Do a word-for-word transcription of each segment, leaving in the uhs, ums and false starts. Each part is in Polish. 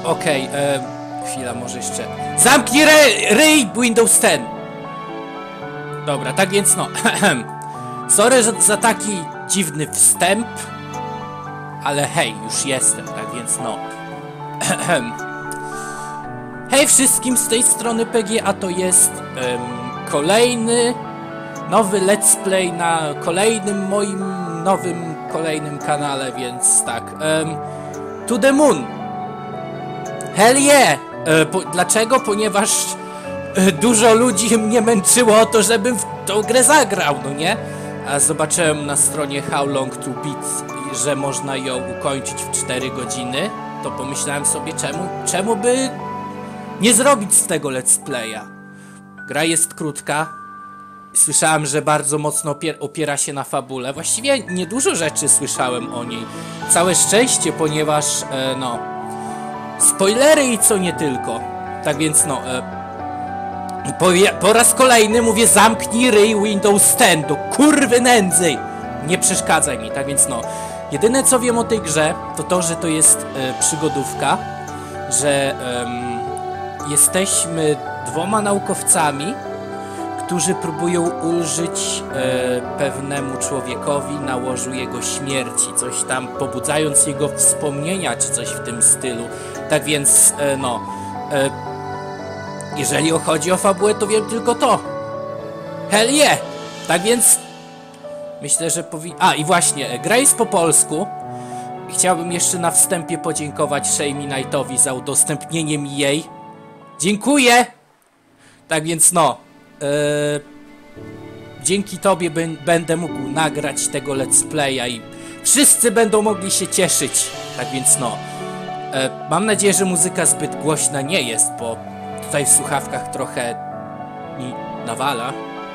Okej, okay, chwila, może jeszcze... Zamknij ry ryj, Windows dziesięć! Dobra, tak więc no... Sorry za, za taki dziwny wstęp, ale hej, już jestem, tak więc no... Hej wszystkim, z tej strony P G, a to jest um, kolejny nowy let's play na kolejnym moim nowym, kolejnym kanale, więc tak. Um, to the moon! Hell yeah! E, po, dlaczego? Ponieważ e, dużo ludzi mnie męczyło o to, żebym w tą grę zagrał, no nie? A zobaczyłem na stronie How Long to Beat, że można ją ukończyć w cztery godziny, to pomyślałem sobie, czemu, czemu by nie zrobić z tego let's playa. Gra jest krótka. Słyszałem, że bardzo mocno opier opiera się na fabule. Właściwie niedużo rzeczy słyszałem o niej. Całe szczęście, ponieważ e, no... spoilery i co nie tylko. Tak więc no... E, po, po raz kolejny mówię, zamknij ryj Windows dziesięć, do kurwy nędzy! Nie przeszkadzaj mi, tak więc no... Jedyne co wiem o tej grze, to to, że to jest e, przygodówka, że e, jesteśmy dwoma naukowcami, którzy próbują ulżyć e, pewnemu człowiekowi na łożu jego śmierci, coś tam pobudzając jego wspomnienia, czy coś w tym stylu. Tak więc, e, no, e, jeżeli chodzi o fabułę, to wiem tylko to. Hell yeah! Tak więc, myślę, że powinien... A, i właśnie, gra jest po polsku. Chciałbym jeszcze na wstępie podziękować Shamey Knightowi za udostępnienie mi jej. Dziękuję! Tak więc, no... Yy, dzięki tobie będę mógł nagrać tego let's playa i wszyscy będą mogli się cieszyć. Tak więc no, yy, mam nadzieję, że muzyka zbyt głośna nie jest, bo tutaj w słuchawkach trochę mi nawala.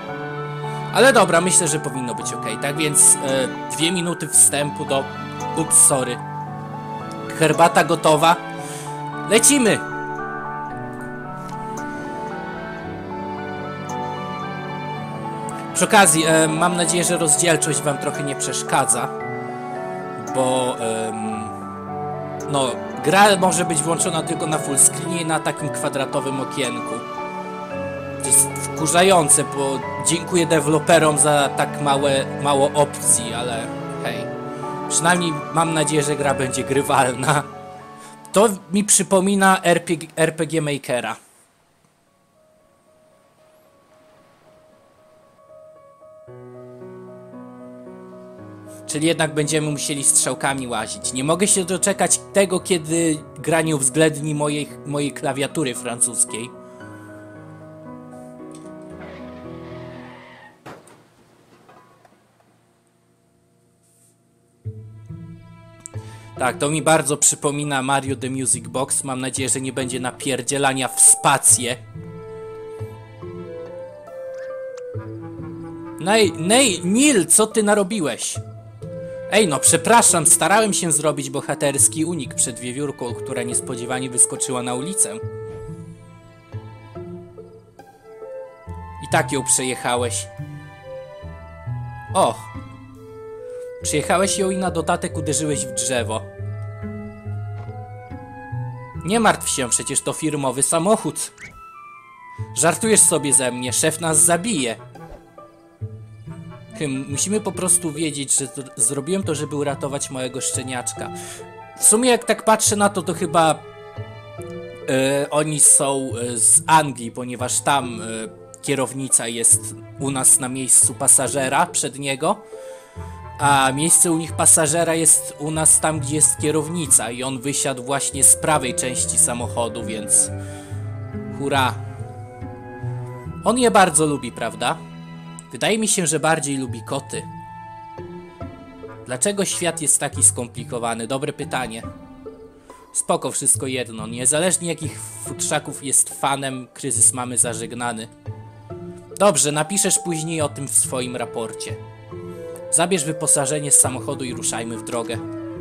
Ale dobra, myślę, że powinno być ok. Tak więc yy, dwie minuty wstępu do... Ups, sorry. Herbata gotowa. Lecimy! Przy okazji, e, mam nadzieję, że rozdzielczość wam trochę nie przeszkadza, bo e, no, gra może być włączona tylko na full screenie, na takim kwadratowym okienku. To jest wkurzające, bo dziękuję deweloperom za tak małe, mało opcji, ale hej, przynajmniej mam nadzieję, że gra będzie grywalna. To mi przypomina R P G, R P G Makera. Czyli jednak będziemy musieli strzałkami łazić. Nie mogę się doczekać tego, kiedy gra nie uwzględni mojej, mojej klawiatury francuskiej. Tak, to mi bardzo przypomina Mario The Music Box. Mam nadzieję, że nie będzie napierdzielania w spację. Nej, nej, Nil, co ty narobiłeś? Ej, no przepraszam, starałem się zrobić bohaterski unik przed wiewiórką, która niespodziewanie wyskoczyła na ulicę. I tak ją przejechałeś. O! Przejechałeś ją i na dodatek uderzyłeś w drzewo. Nie martw się, przecież to firmowy samochód. Żartujesz sobie ze mnie, szef nas zabije. Musimy po prostu wiedzieć, że to, zrobiłem to, żeby uratować małego szczeniaczka. W sumie jak tak patrzę na to, to chyba yy, oni są z Anglii, ponieważ tam yy, kierownica jest u nas na miejscu pasażera przed niego, a miejsce u nich pasażera jest u nas tam, gdzie jest kierownica i on wysiadł właśnie z prawej części samochodu, więc hurra. On je bardzo lubi, prawda? Wydaje mi się, że bardziej lubi koty. Dlaczego świat jest taki skomplikowany? Dobre pytanie. Spoko, wszystko jedno. Niezależnie jakich futrzaków jest fanem, kryzys mamy zażegnany. Dobrze, napiszesz później o tym w swoim raporcie. Zabierz wyposażenie z samochodu i ruszajmy w drogę.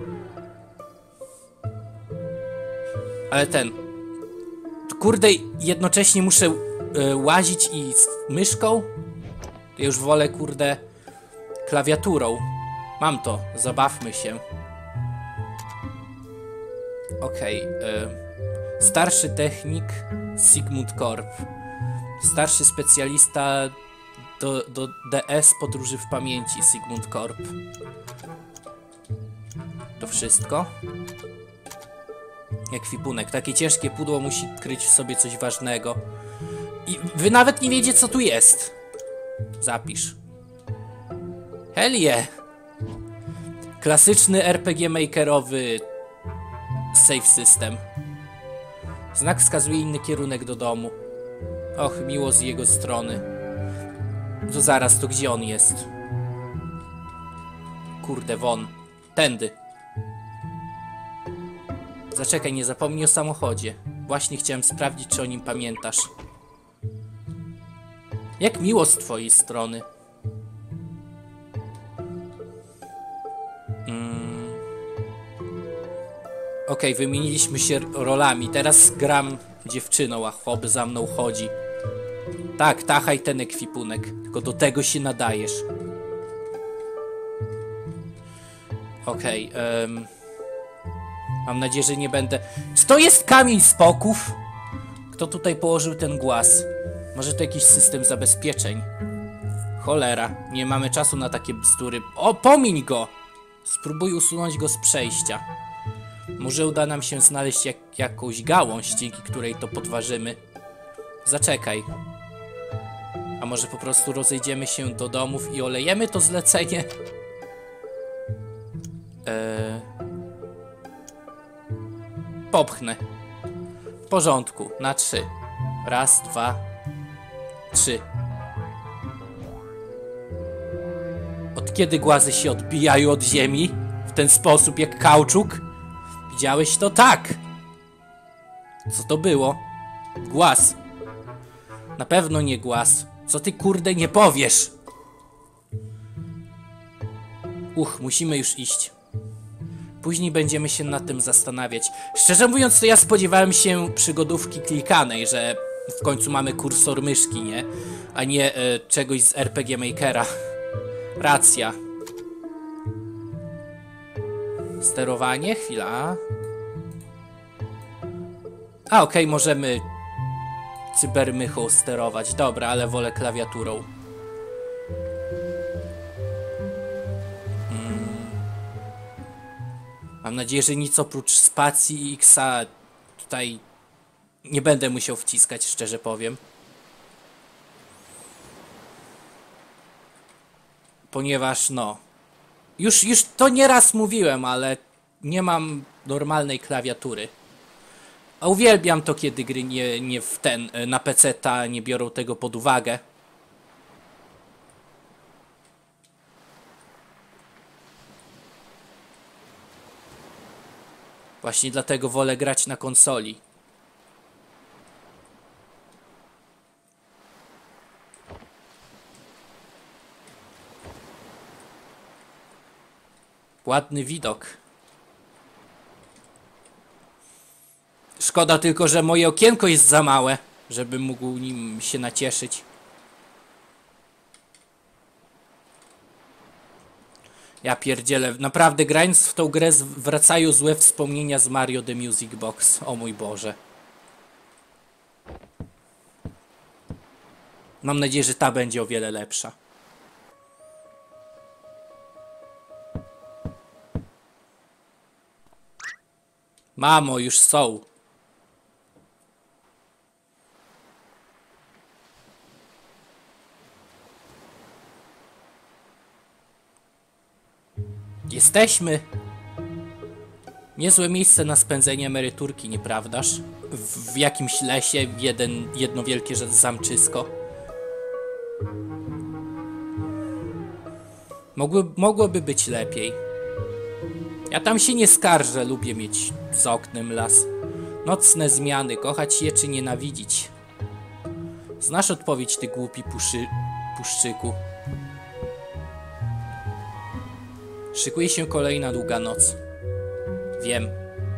Ale ten... Kurde, jednocześnie muszę yy, łazić i z myszką? Ja już wolę, kurde, klawiaturą. Mam to, zabawmy się. Okej. Okay, Starszy technik Sigmund Korp. Starszy specjalista do, do D S podróży w pamięci Sigmund Korp. To wszystko. Ekwipunek. Takie ciężkie pudło musi kryć w sobie coś ważnego. I wy nawet nie wiecie, co tu jest. Zapisz. Hell yeah. Klasyczny R P G makerowy save system. Znak wskazuje inny kierunek do domu. Och, miło z jego strony. To zaraz, to gdzie on jest? Kurde, won. Tędy. Zaczekaj, nie zapomnij o samochodzie. Właśnie chciałem sprawdzić, czy o nim pamiętasz. Jak miło z twojej strony. Mm. Okej, okay, wymieniliśmy się rolami. Teraz gram dziewczyną, a chłop za mną chodzi. Tak, tachaj ten ekwipunek. Tylko do tego się nadajesz. Okej, okay, um. mam nadzieję, że nie będę... Czy to jest kamień spoków? Kto tutaj położył ten głaz? Może to jakiś system zabezpieczeń? Cholera, nie mamy czasu na takie bzdury. O, pomiń go! Spróbuj usunąć go z przejścia. Może uda nam się znaleźć jak, jakąś gałąź, dzięki której to podważymy. Zaczekaj. A może po prostu rozejdziemy się do domów i olejemy to zlecenie? Eee... Popchnę. W porządku, na trzy. Raz, dwa, trzy. Od kiedy głazy się odbijają od ziemi? W ten sposób, jak kauczuk? Widziałeś to? Tak! Co to było? Głaz. Na pewno nie głaz. Co ty, kurde, nie powiesz? Uch, musimy już iść. Później będziemy się nad tym zastanawiać. Szczerze mówiąc, to ja spodziewałem się przygodówki klikanej, że w końcu mamy kursor myszki, nie? A nie e, czegoś z R P G Makera. Racja. Sterowanie? Chwila. A, okej, okay, możemy cybermychą sterować. Dobra, ale wolę klawiaturą. Hmm. Mam nadzieję, że nic oprócz spacji i X-a tutaj nie będę musiał wciskać, szczerze powiem. Ponieważ, no... Już, już to nieraz mówiłem, ale nie mam normalnej klawiatury. A uwielbiam to, kiedy gry nie, nie w ten, na peceta nie biorą tego pod uwagę. Właśnie dlatego wolę grać na konsoli. Ładny widok. Szkoda tylko, że moje okienko jest za małe, żebym mógł nim się nacieszyć. Ja pierdzielę, naprawdę grając w tą grę wracają złe wspomnienia z Mario The Music Box. O mój Boże. Mam nadzieję, że ta będzie o wiele lepsza. Mamo, już są. Jesteśmy. Niezłe miejsce na spędzenie emeryturki, nieprawdaż? W, w jakimś lesie, jeden, jedno wielkie zamczysko. Mogły, mogłoby być lepiej. Ja tam się nie skarżę, lubię mieć za oknem las. Nocne zmiany, kochać je czy nienawidzić. Znasz odpowiedź, ty głupi puszy, puszczyku. Szykuje się kolejna długa noc. Wiem.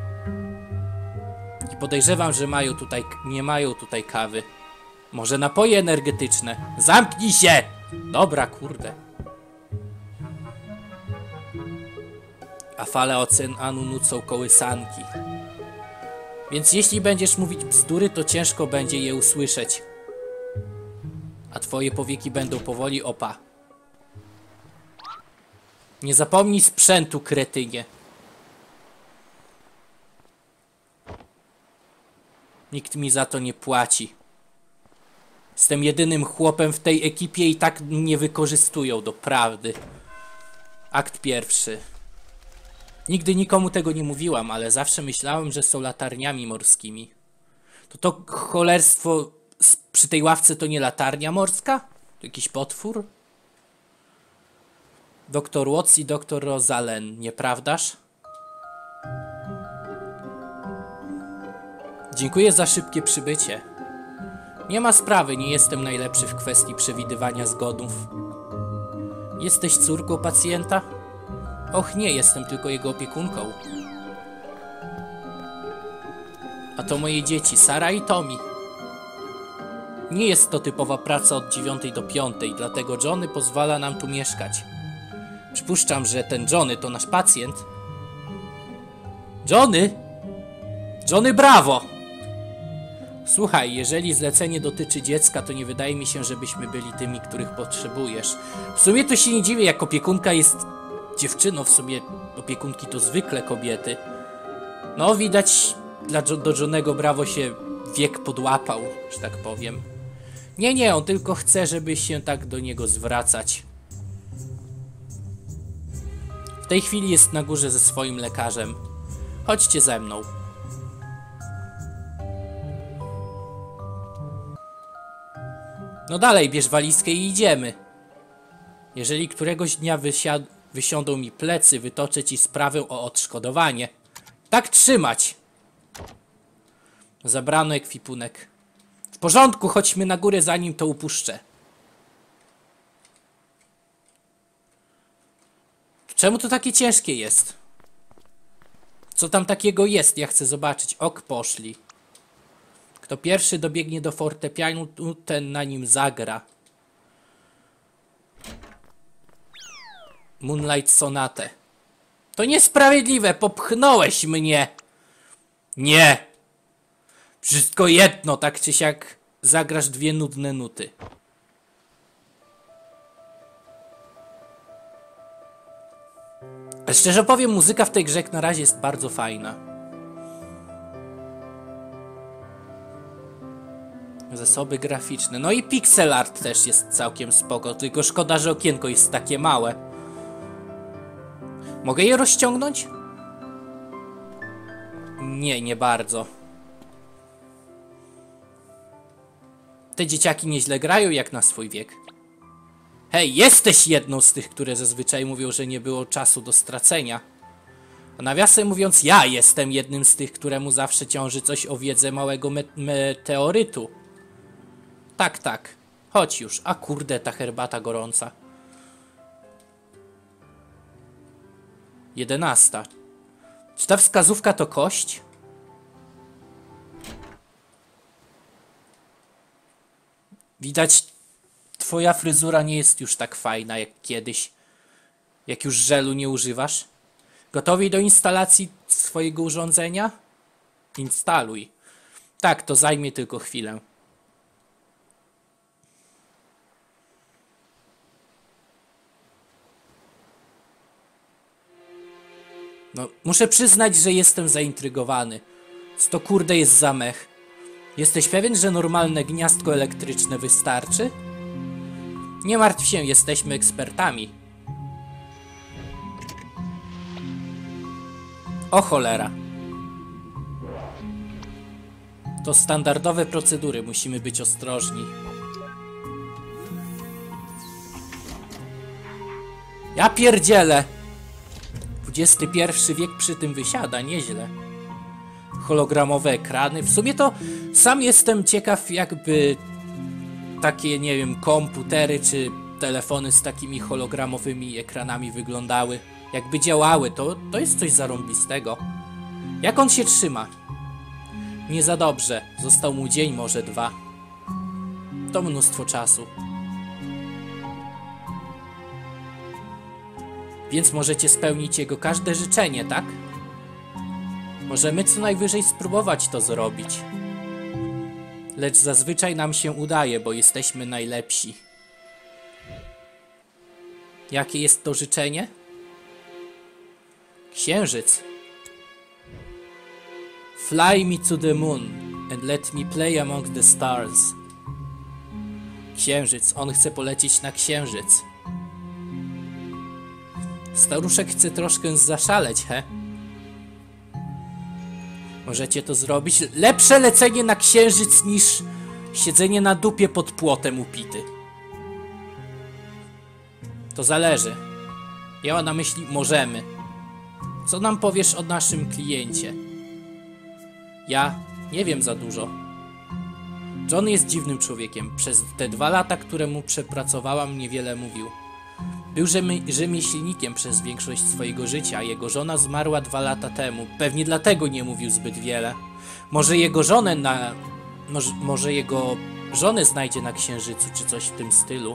I podejrzewam, że mają tutaj, nie mają tutaj kawy. Może napoje energetyczne. Zamknij się! Dobra, kurde. A fale oceanu nucą kołysanki. Więc jeśli będziesz mówić bzdury, to ciężko będzie je usłyszeć. A twoje powieki będą powoli opa. Nie zapomnij sprzętu, kretynie. Nikt mi za to nie płaci. Jestem jedynym chłopem w tej ekipie i tak mnie wykorzystują, doprawdy. Akt pierwszy. Nigdy nikomu tego nie mówiłam, ale zawsze myślałem, że są latarniami morskimi. To to cholerstwo przy tej ławce to nie latarnia morska? To jakiś potwór? Doktor Watts i doktor Rosalen, nieprawdaż? Dziękuję za szybkie przybycie. Nie ma sprawy, nie jestem najlepszy w kwestii przewidywania zgonów. Jesteś córką pacjenta? Och nie, jestem tylko jego opiekunką. A to moje dzieci, Sara i Tommy. Nie jest to typowa praca od dziewiątej do piątej, dlatego Johnny pozwala nam tu mieszkać. Przypuszczam, że ten Johnny to nasz pacjent. Johnny? Johnny, brawo! Słuchaj, jeżeli zlecenie dotyczy dziecka, to nie wydaje mi się, żebyśmy byli tymi, których potrzebujesz. W sumie to się nie dziwię, jak opiekunka jest dziewczyną, w sumie opiekunki to zwykle kobiety. No, widać, dla jo do Johnnego Bravo się wiek podłapał, że tak powiem. Nie, nie, on tylko chce, żeby się tak do niego zwracać. W tej chwili jest na górze ze swoim lekarzem. Chodźcie ze mną. No dalej, bierz walizkę i idziemy. Jeżeli któregoś dnia wysiądą mi plecy, wytoczę ci sprawę o odszkodowanie. Tak trzymać! Zabrano ekwipunek. W porządku, chodźmy na górę, zanim to upuszczę. Czemu to takie ciężkie jest? Co tam takiego jest? Ja chcę zobaczyć. Ok, poszli. Kto pierwszy dobiegnie do fortepianu, ten na nim zagra. Moonlight Sonatę. To niesprawiedliwe, popchnąłeś mnie. Nie. Wszystko jedno, tak czy siak zagrasz dwie nudne nuty. Ale szczerze powiem, muzyka w tej grze jak na razie jest bardzo fajna. Zasoby graficzne. No i pixel art też jest całkiem spoko, tylko szkoda, że okienko jest takie małe. Mogę je rozciągnąć? Nie, nie bardzo. Te dzieciaki nieźle grają jak na swój wiek. Hej, jesteś jedną z tych, które zazwyczaj mówią, że nie było czasu do stracenia. A nawiasem mówiąc, ja jestem jednym z tych, któremu zawsze ciąży coś o wiedzę małego me meteorytu. Tak, tak. Chodź już. A kurde, ta herbata gorąca. Jedenasta. Czy ta wskazówka to kość? Widać, twoja fryzura nie jest już tak fajna jak kiedyś. Jak już żelu nie używasz. Gotowi do instalacji swojego urządzenia? Instaluj. Tak, to zajmie tylko chwilę. No, muszę przyznać, że jestem zaintrygowany. Co to kurde jest za mech? Jesteś pewien, że normalne gniazdko elektryczne wystarczy? Nie martw się, jesteśmy ekspertami. O cholera. To standardowe procedury, musimy być ostrożni. Ja pierdzielę! dwudziesty pierwszy wiek przy tym wysiada, nieźle. Hologramowe ekrany. W sumie to sam jestem ciekaw, jakby takie, nie wiem, komputery czy telefony z takimi hologramowymi ekranami wyglądały. Jakby działały, to, to jest coś zarąbistego. Jak on się trzyma? Nie za dobrze. Został mu dzień, może dwa. To mnóstwo czasu. Więc możecie spełnić jego każde życzenie, tak? Możemy co najwyżej spróbować to zrobić. Lecz zazwyczaj nam się udaje, bo jesteśmy najlepsi. Jakie jest to życzenie? Księżyc. Fly me to the moon and let me play among the stars. Księżyc. On chce polecieć na księżyc. Staruszek chce troszkę zaszaleć, he? Możecie to zrobić? Lepsze lecenie na księżyc niż siedzenie na dupie pod płotem upity. To zależy. Miała na myśli możemy. Co nam powiesz o naszym kliencie? Ja nie wiem za dużo. John jest dziwnym człowiekiem. Przez te dwa lata, które mu przepracowałam, niewiele mówił. Był rzemi rzemieślnikiem przez większość swojego życia. Jego żona zmarła dwa lata temu. Pewnie dlatego nie mówił zbyt wiele. Może jego żonę na... Może, może jego żonę znajdzie na księżycu, czy coś w tym stylu.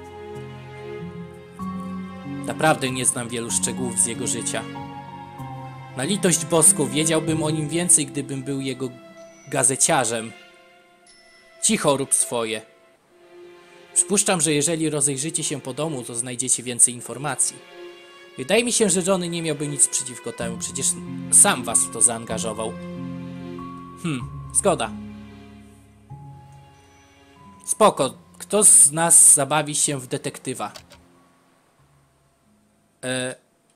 Naprawdę nie znam wielu szczegółów z jego życia. Na litość boską, wiedziałbym o nim więcej, gdybym był jego gazeciarzem. Cicho, rób swoje. Przypuszczam, że jeżeli rozejrzycie się po domu, to znajdziecie więcej informacji. Wydaje mi się, że Johnny nie miałby nic przeciwko temu, przecież sam was w to zaangażował. Hmm, zgoda. Spoko, kto z nas zabawi się w detektywa? E...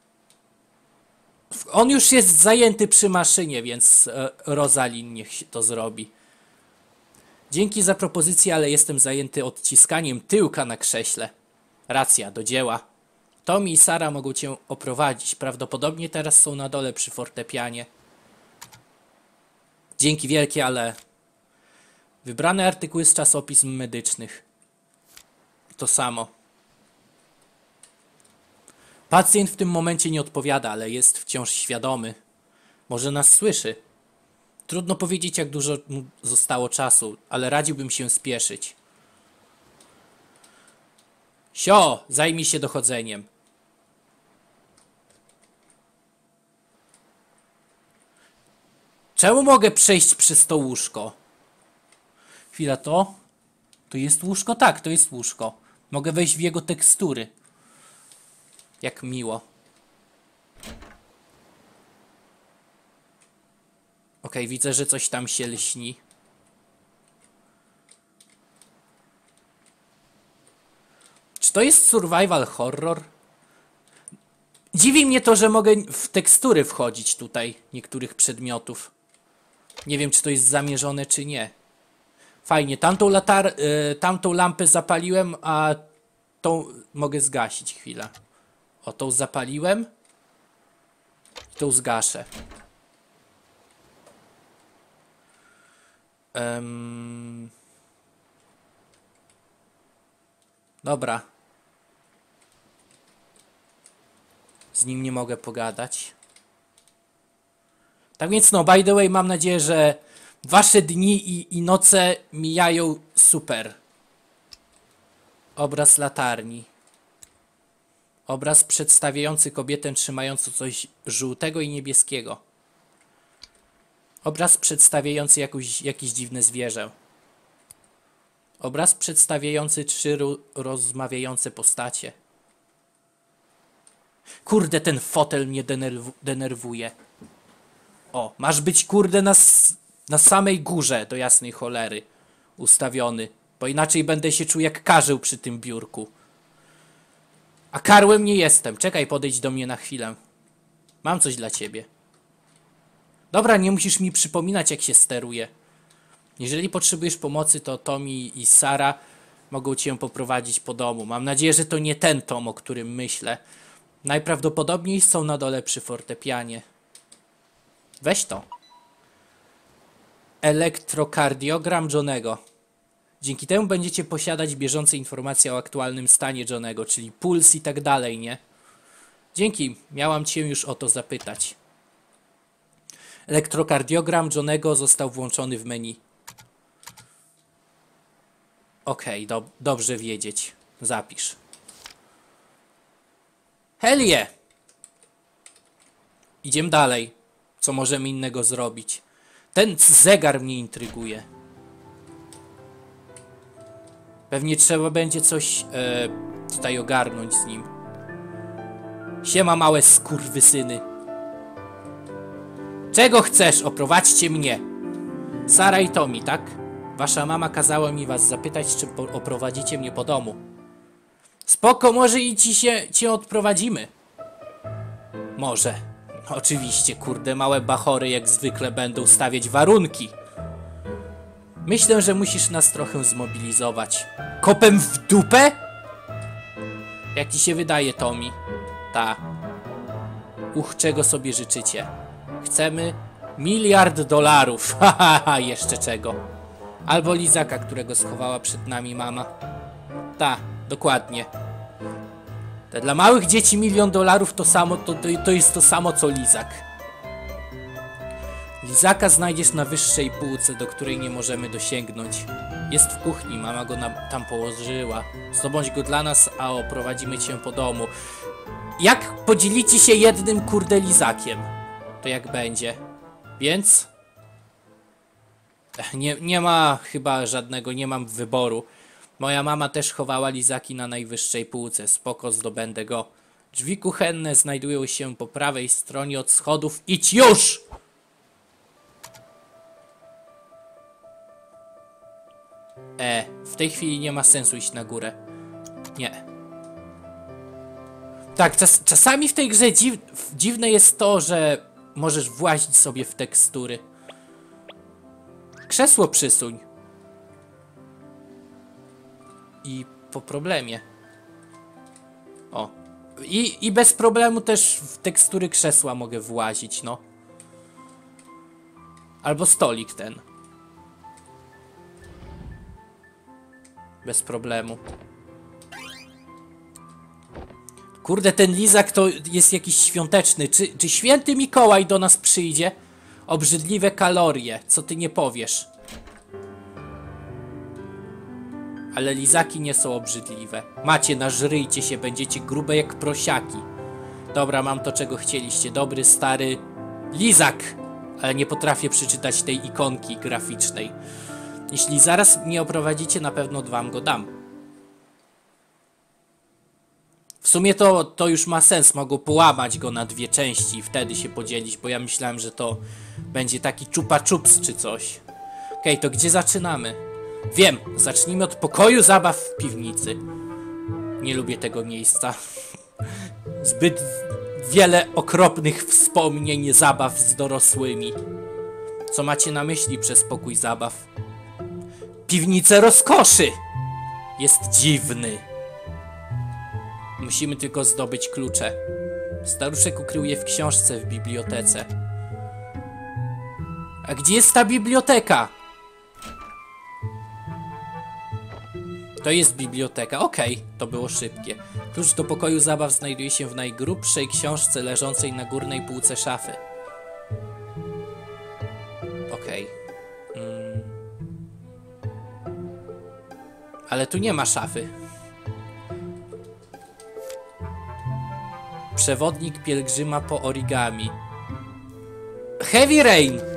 On już jest zajęty przy maszynie, więc e, Rosalind niech to zrobi. Dzięki za propozycję, ale jestem zajęty odciskaniem tyłka na krześle. Racja, do dzieła. Tommy i Sara mogą cię oprowadzić. Prawdopodobnie teraz są na dole przy fortepianie. Dzięki wielkie, ale... Wybrane artykuły z czasopism medycznych. To samo. Pacjent w tym momencie nie odpowiada, ale jest wciąż świadomy. Może nas słyszy. Trudno powiedzieć, jak dużo mu zostało czasu, ale radziłbym się spieszyć. Sio, zajmij się dochodzeniem. Czemu mogę przejść przez to łóżko? Chwila, to? To jest łóżko? Tak, to jest łóżko. Mogę wejść w jego tekstury. Jak miło. Okej, widzę, że coś tam się lśni. Czy to jest survival horror? Dziwi mnie to, że mogę w tekstury wchodzić tutaj niektórych przedmiotów. Nie wiem, czy to jest zamierzone, czy nie. Fajnie, tamtą, latar y tamtą lampę zapaliłem, a tą mogę zgasić chwilę. O, tą zapaliłem. I tą zgaszę. Um... Dobra. Z nim nie mogę pogadać. Tak więc no, by the way, mam nadzieję, że wasze dni i, i noce mijają super. Obraz latarni. Obraz przedstawiający kobietę trzymającą coś żółtego i niebieskiego. Obraz przedstawiający jakąś, jakieś dziwne zwierzę. Obraz przedstawiający trzy rozmawiające postacie. Kurde, ten fotel mnie denerw denerwuje. O, masz być kurde na, na samej górze do jasnej cholery ustawiony, bo inaczej będę się czuł jak karzeł przy tym biurku. A karłem nie jestem. Czekaj, podejdź do mnie na chwilę. Mam coś dla ciebie. Dobra, nie musisz mi przypominać, jak się steruje. Jeżeli potrzebujesz pomocy, to Tommy i Sara mogą cię poprowadzić po domu. Mam nadzieję, że to nie ten Tom, o którym myślę. Najprawdopodobniej są na dole przy fortepianie. Weź to. Elektrokardiogram Johnego. Dzięki temu będziecie posiadać bieżące informacje o aktualnym stanie Johnego, czyli puls i tak dalej, nie? Dzięki, miałam cię już o to zapytać. Elektrokardiogram Johnego został włączony w menu. Okej, okay, do, dobrze wiedzieć. Zapisz. Hell yeah! Idziemy dalej. Co możemy innego zrobić? Ten zegar mnie intryguje. Pewnie trzeba będzie coś e, tutaj ogarnąć z nim. Siema małe skurwysyny. Czego chcesz? Oprowadźcie mnie. Sara i Tommy, tak? Wasza mama kazała mi was zapytać, czy oprowadzicie mnie po domu. Spoko, może i ci się cię odprowadzimy. Może. Oczywiście, kurde, małe bachory jak zwykle będą stawiać warunki. Myślę, że musisz nas trochę zmobilizować. Kopem w dupę? Jak ci się wydaje, Tommy? Ta. Uch, czego sobie życzycie? Chcemy miliard dolarów. Haha, jeszcze czego. Albo lizaka, którego schowała przed nami mama. Ta, dokładnie. Te dla małych dzieci milion dolarów to samo, to, to, to jest to samo co lizak. Lizaka znajdziesz na wyższej półce, do której nie możemy dosięgnąć. Jest w kuchni, mama go nam, tam położyła. Zdobądź go dla nas, a oprowadzimy cię po domu. Jak podzielicie się jednym kurde lizakiem? To jak będzie? Więc? Ech, nie, nie ma chyba żadnego, nie mam wyboru. Moja mama też chowała lizaki na najwyższej półce. Spoko, zdobędę go. Drzwi kuchenne znajdują się po prawej stronie od schodów. Idź już! E, w tej chwili nie ma sensu iść na górę. Nie. Tak, czas, czasami w tej grze dziw, dziwne jest to, że możesz włazić sobie w tekstury. Krzesło przysuń. I po problemie. O. I, I bez problemu też w tekstury krzesła mogę włazić, no. Albo stolik ten. Bez problemu. Kurde, ten lizak to jest jakiś świąteczny. Czy, czy święty Mikołaj do nas przyjdzie? Obrzydliwe kalorie. Co ty nie powiesz? Ale lizaki nie są obrzydliwe. Macie, nażryjcie się, będziecie grube jak prosiaki. Dobra, mam to, czego chcieliście. Dobry, stary lizak. Ale nie potrafię przeczytać tej ikonki graficznej. Jeśli zaraz mnie oprowadzicie, na pewno wam go dam. W sumie to, to już ma sens. Mogą połamać go na dwie części i wtedy się podzielić, bo ja myślałem, że to będzie taki chupa chups czy coś. Okej, okay, to gdzie zaczynamy? Wiem, zacznijmy od pokoju zabaw w piwnicy. Nie lubię tego miejsca. Zbyt wiele okropnych wspomnień zabaw z dorosłymi. Co macie na myśli przez pokój zabaw? Piwnice rozkoszy! Jest dziwny. Musimy tylko zdobyć klucze. Staruszek ukrył je w książce w bibliotece. A gdzie jest ta biblioteka? To jest biblioteka. Okej, okay, to było szybkie. Klucz do pokoju zabaw znajduje się w najgrubszej książce leżącej na górnej półce szafy. Okej. Okay. Mm. Ale tu nie ma szafy. Przewodnik pielgrzyma po origami. Heavy Rain! Yy,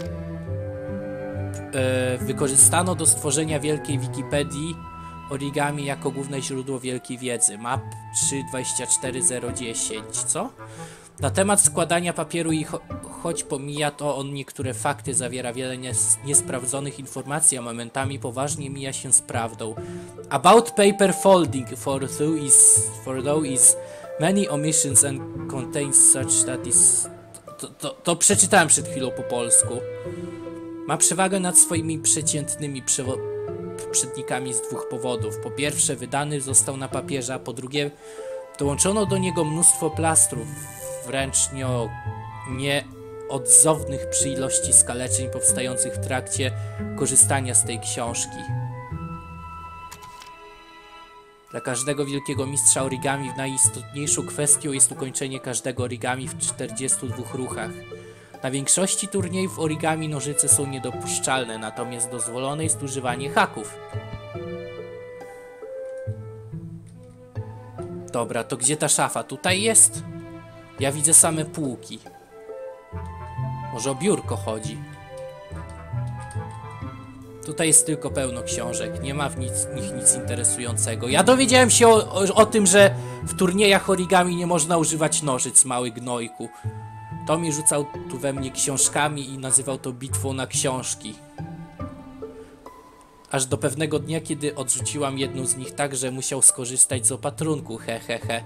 wykorzystano do stworzenia wielkiej Wikipedii origami jako główne źródło wielkiej wiedzy. Map trzy dwadzieścia cztery zero dziesięć. Co? Na temat składania papieru i cho choć pomija to on niektóre fakty, zawiera wiele nies niesprawdzonych informacji, a momentami poważnie mija się z prawdą. About paper folding for though is for though is many omissions and contains such that is... To, to, to przeczytałem przed chwilą po polsku. Ma przewagę nad swoimi przeciętnymi poprzednikami z dwóch powodów. Po pierwsze, wydany został na papierze, a po drugie, dołączono do niego mnóstwo plastrów, wręcz nie, nieodzownych przy ilości skaleczeń powstających w trakcie korzystania z tej książki. Dla każdego wielkiego mistrza origami najistotniejszą kwestią jest ukończenie każdego origami w czterdziestu dwóch ruchach. Na większości turniejów origami nożyce są niedopuszczalne, natomiast dozwolone jest używanie haków. Dobra, to gdzie ta szafa? Tutaj jest? Ja widzę same półki. Może o biurko chodzi. Tutaj jest tylko pełno książek. Nie ma w nic, nich nic interesującego. Ja dowiedziałem się o, o, o tym, że w turniejach origami nie można używać nożyc, mały gnojku. To mi rzucał tu we mnie książkami i nazywał to bitwą na książki. Aż do pewnego dnia, kiedy odrzuciłam jedną z nich tak, że musiał skorzystać z opatrunku. He, he, he.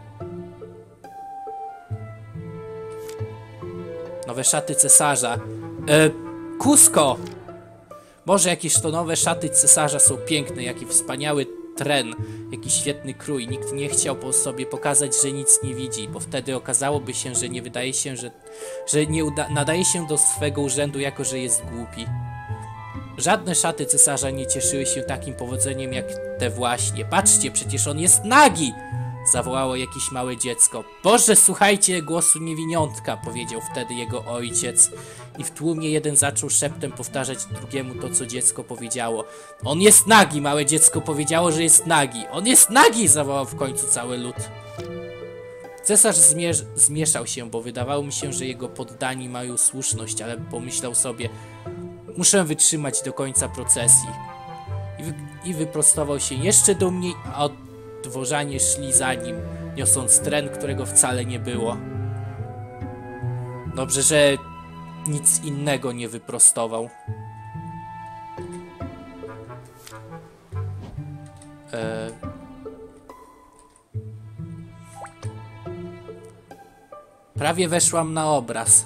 Nowe szaty cesarza. E, Kusko! Może jakieś to nowe szaty cesarza są piękne, jaki wspaniały tren, jaki świetny krój. Nikt nie chciał po sobie pokazać, że nic nie widzi, bo wtedy okazałoby się, że nie wydaje się, że, że nie uda nadaje się do swego urzędu, jako że jest głupi. Żadne szaty cesarza nie cieszyły się takim powodzeniem jak te właśnie. Patrzcie, przecież on jest nagi! Zawołało jakieś małe dziecko. Boże, słuchajcie głosu niewiniątka, powiedział wtedy jego ojciec. I w tłumie jeden zaczął szeptem powtarzać drugiemu to, co dziecko powiedziało. On jest nagi! Małe dziecko powiedziało, że jest nagi. On jest nagi! Zawołał w końcu cały lud. Cesarz zmierz zmieszał się, bo wydawało mi się, że jego poddani mają słuszność, ale pomyślał sobie, muszę wytrzymać do końca procesji. I, wy i wyprostował się jeszcze dumniej, a dworzanie szli za nim, niosąc tren, którego wcale nie było. Dobrze, że nic innego nie wyprostował. Eee... Prawie weszłam na obraz.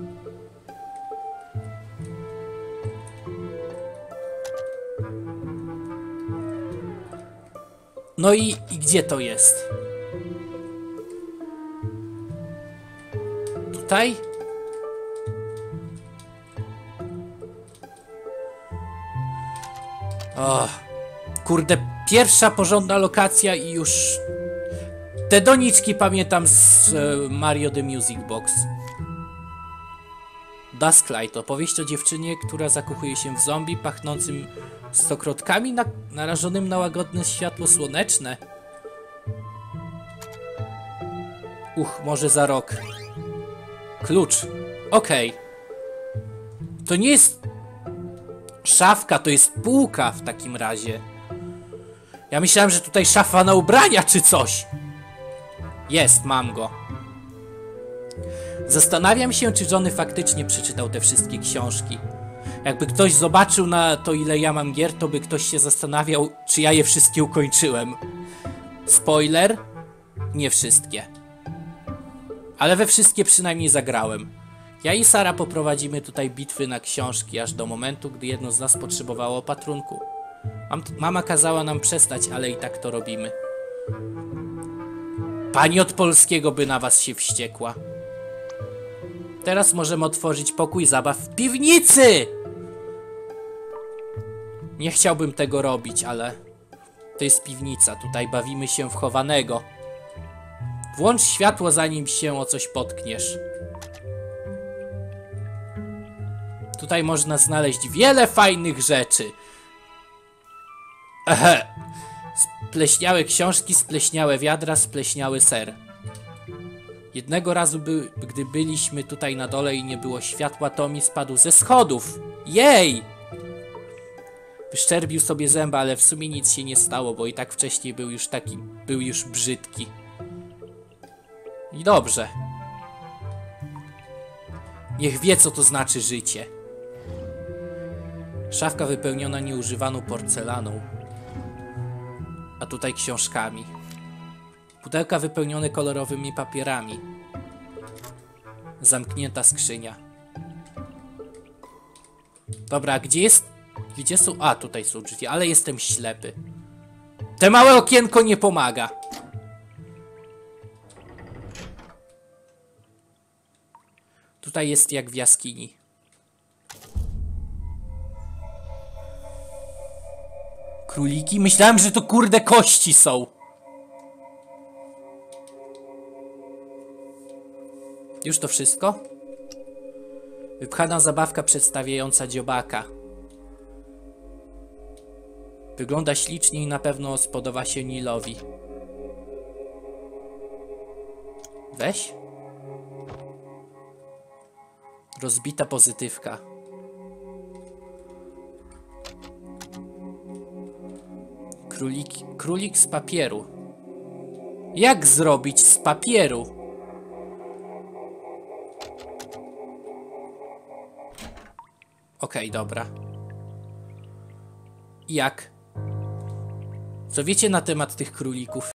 No i, i gdzie to jest? Tutaj? O, kurde, pierwsza porządna lokacja i już... Te doniczki pamiętam z e, Mario The Music Box. Dusklight, opowieść o dziewczynie, która zakochuje się w zombie pachnącym stokrotkami na, narażonym na łagodne światło słoneczne. Uch, może za rok. Klucz. Okej. Okay. To nie jest szafka, to jest półka w takim razie. Ja myślałem, że tutaj szafa na ubrania czy coś. Jest, mam go. Zastanawiam się, czy Johnny faktycznie przeczytał te wszystkie książki. Jakby ktoś zobaczył na to, ile ja mam gier, to by ktoś się zastanawiał, czy ja je wszystkie ukończyłem. Spoiler? Nie wszystkie. Ale we wszystkie przynajmniej zagrałem. Ja i Sara poprowadzimy tutaj bitwy na książki, aż do momentu, gdy jedno z nas potrzebowało opatrunku. Mam Mama kazała nam przestać, ale i tak to robimy. Pani od polskiego by na was się wściekła. Teraz możemy otworzyć pokój zabaw w piwnicy! Nie chciałbym tego robić, ale... To jest piwnica, tutaj bawimy się w chowanego. Włącz światło, zanim się o coś potkniesz. Tutaj można znaleźć wiele fajnych rzeczy. Ehe. Spleśniałe książki, spleśniałe wiadra, spleśniały ser. Jednego razu, by, gdy byliśmy tutaj na dole i nie było światła, Tommy spadł ze schodów. Jej! Wyszczerbił sobie zęba, ale w sumie nic się nie stało, bo i tak wcześniej był już taki, był już brzydki. I dobrze. Niech wie, co to znaczy życie. Szafka wypełniona nieużywaną porcelaną. A tutaj książkami. Pudełka wypełnione kolorowymi papierami. Zamknięta skrzynia. Dobra, gdzie jest... Gdzie są... A, tutaj są drzwi, ale jestem ślepy. Te małe okienko nie pomaga. Tutaj jest jak w jaskini. Króliki? Myślałem, że to kurde kości są. Już to wszystko? Wypchana zabawka przedstawiająca dziobaka. Wygląda ślicznie i na pewno spodoba się Nilowi. Weź. Rozbita pozytywka. Królik, królik z papieru. Jak zrobić z papieru? Okej, dobra. Jak? Co wiecie na temat tych królików?